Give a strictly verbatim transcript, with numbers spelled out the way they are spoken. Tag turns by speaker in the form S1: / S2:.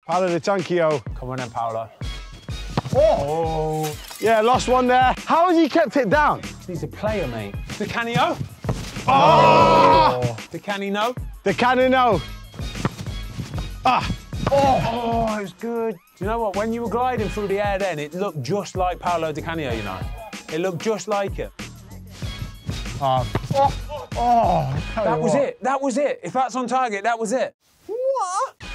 S1: Paolo Di Chunkio.
S2: Come on then, Paolo.
S1: Oh. Yeah, lost one there. How has he kept it down?
S2: He's a player, mate. Di Canio.
S1: Oh!
S2: Di Canio.
S1: Di Canio. Ah.
S2: Oh, oh, it was good. You know what? When you were gliding through the air then, it looked just like Paolo Di Canio, you know. It looked just like it.
S1: Oh. Oh. Oh.
S2: That was it. That was it. If that's on target, that was it. What?